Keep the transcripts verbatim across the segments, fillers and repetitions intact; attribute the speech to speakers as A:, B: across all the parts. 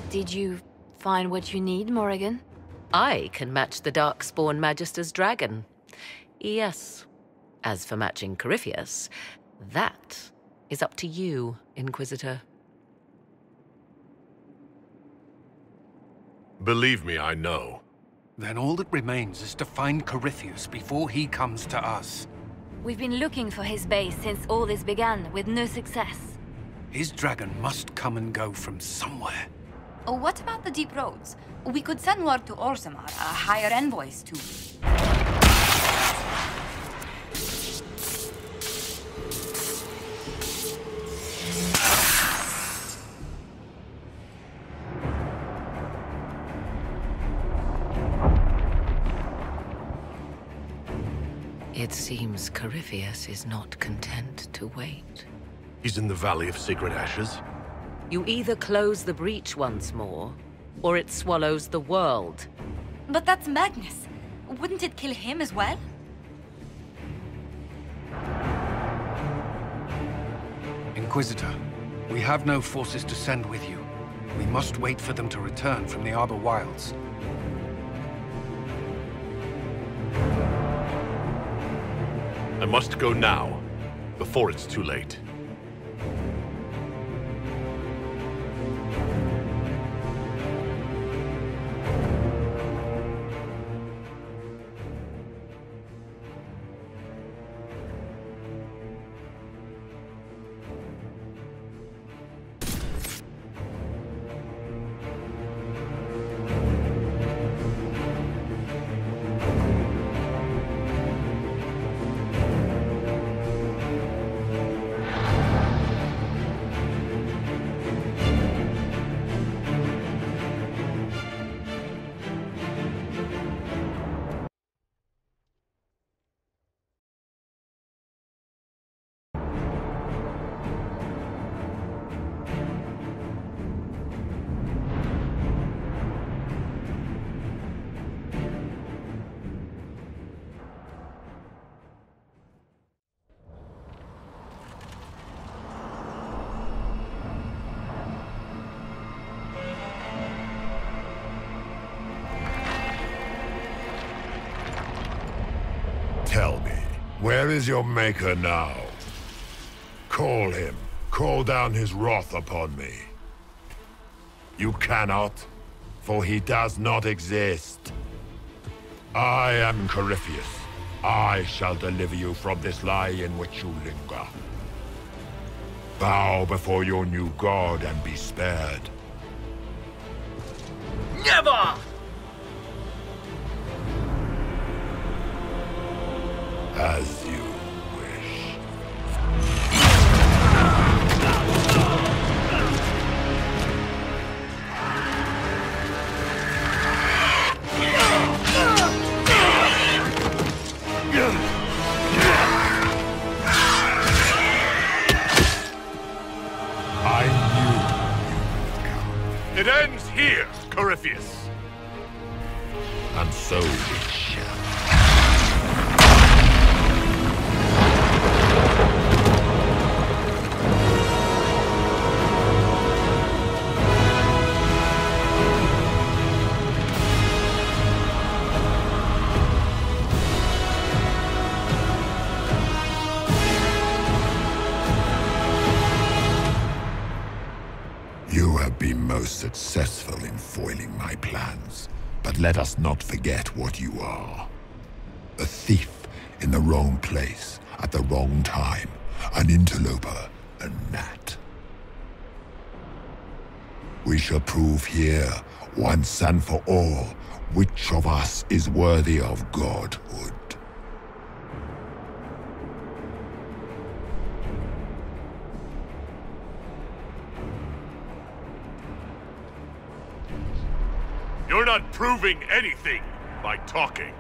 A: Did you find what you need, Morrigan?
B: I can match the Darkspawn Magister's dragon. Yes. As for matching Corypheus, that is up to you, Inquisitor.
C: Believe me, I know.
D: Then all that remains is to find Corypheus before he comes to us.
A: We've been looking for his base since all this began, with no success.
D: His dragon must come and go from somewhere.
E: Oh, what about the Deep Roads? We could send word to Orzammar, uh, hire envoys too.
B: It seems Corypheus is not content to wait.
C: He's in the Valley of Sacred Ashes?
B: You either close the breach once more, or it swallows the world.
E: But that's Magnus. Wouldn't it kill him as well?
D: Inquisitor, we have no forces to send with you. We must wait for them to return from the Arbor Wilds.
C: I must go now, before it's too late.
F: Tell me, where is your maker now? Call him. Call down his wrath upon me. You cannot, for he does not exist. I am Corypheus. I shall deliver you from this lie in which you linger. Bow before your new god and be spared.
C: Never!
F: As you wish. I knew you would come.
C: It ends here, Corypheus.
F: And so it shall. You have been most successful in foiling my plans, but let us not forget what you are. A thief in the wrong place, at the wrong time, an interloper, a gnat. We shall prove here, once and for all, which of us is worthy of godhood.
C: You're not proving anything by talking.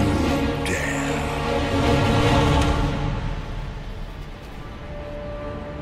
F: You dare.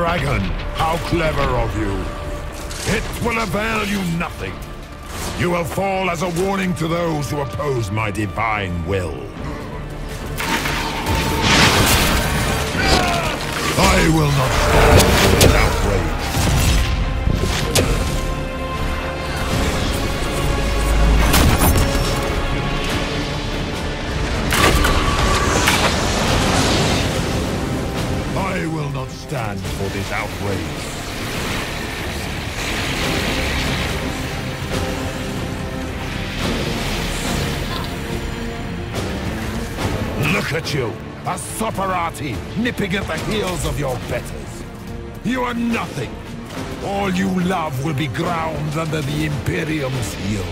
F: dragon! How clever of you! It will avail you nothing. You will fall as a warning to those who oppose my divine will. I will not stand with outrage. I will not stand for this outrage. Look at you, a Soparati nipping at the heels of your betters. You are nothing. All you love will be ground under the Imperium's heel.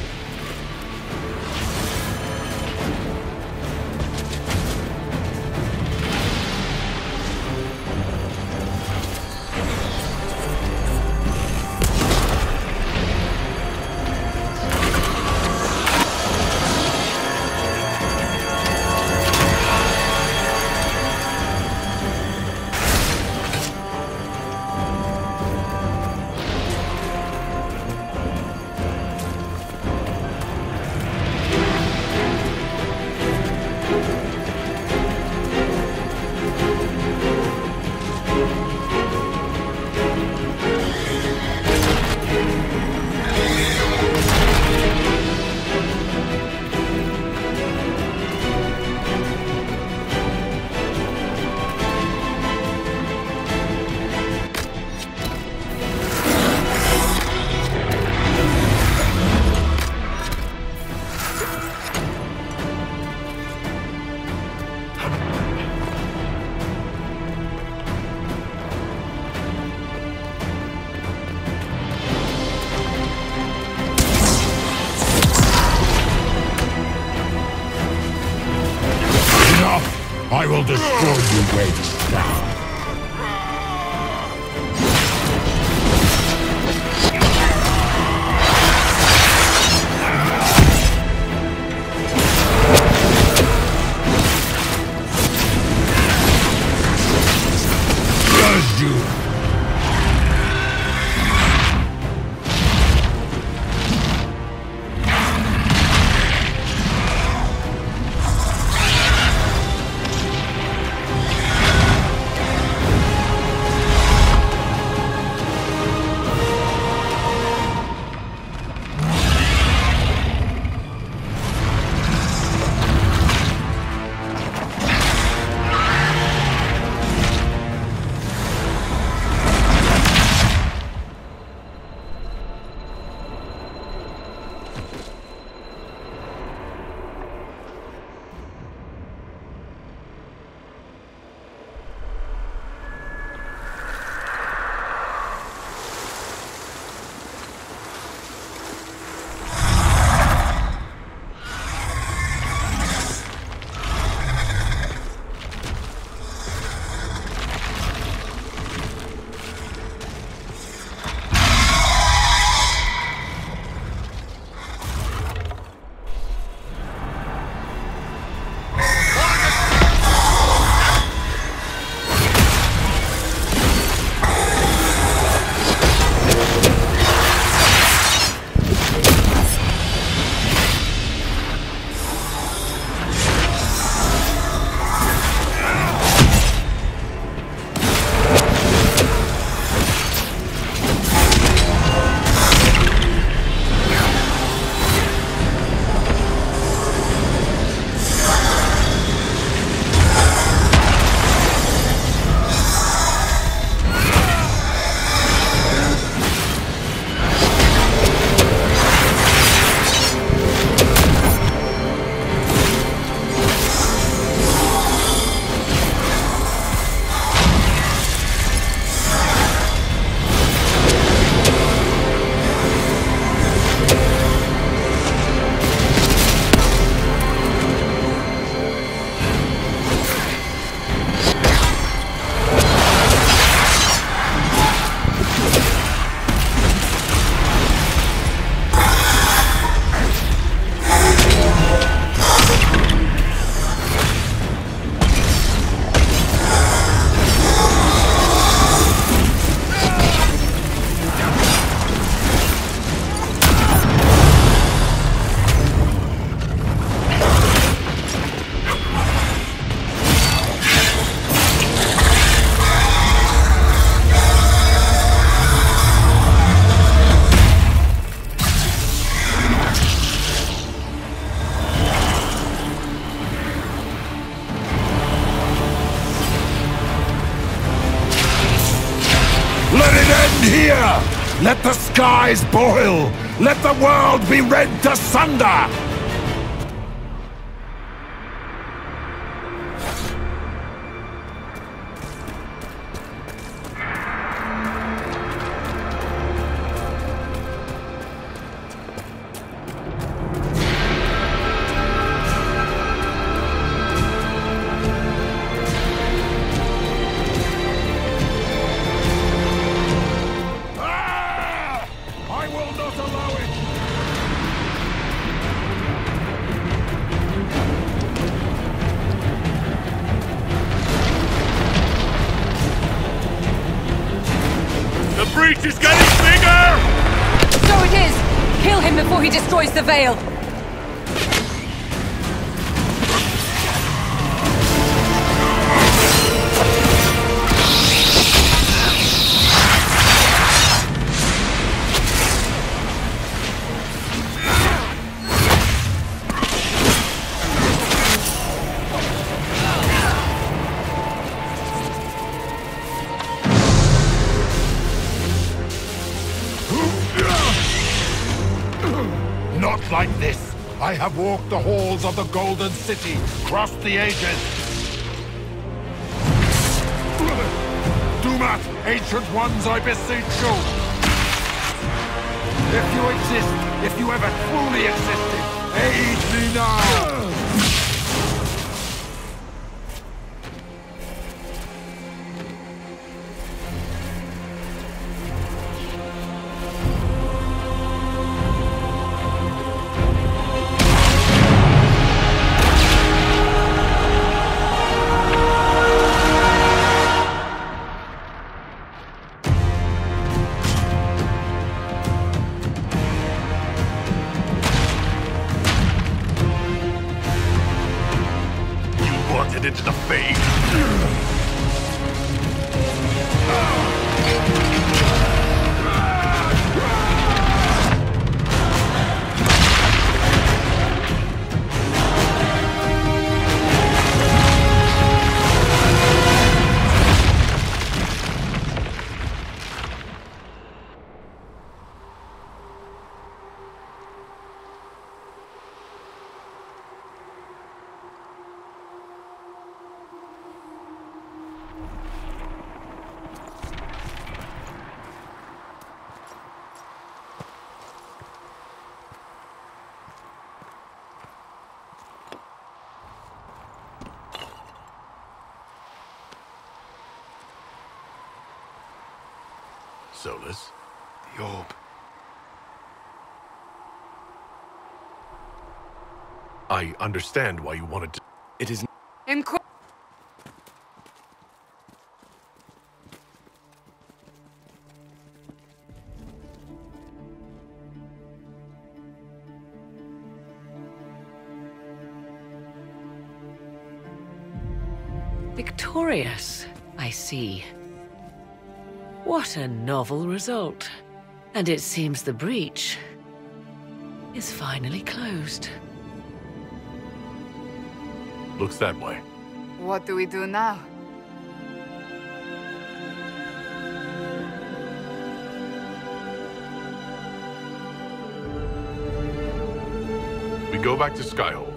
F: I will destroy you where you stand. Does you? Let the skies boil! Let the world be rent asunder!
C: The breach is getting bigger!
G: So it is! Kill him before he destroys the Veil!
F: Not like this! I have walked the halls of the Golden City, crossed the ages! Dumat, ancient ones, I beseech you! If you exist, if you ever truly existed, aid me now!
C: Into the fade. Solas?
D: The orb.
C: I understand why you wanted to...
D: It is...
G: Inqu-
B: Victorious, I see. What a novel result. And it seems the breach is finally closed.
C: Looks that way.
G: What do we do now?
C: We go back to Skyhold.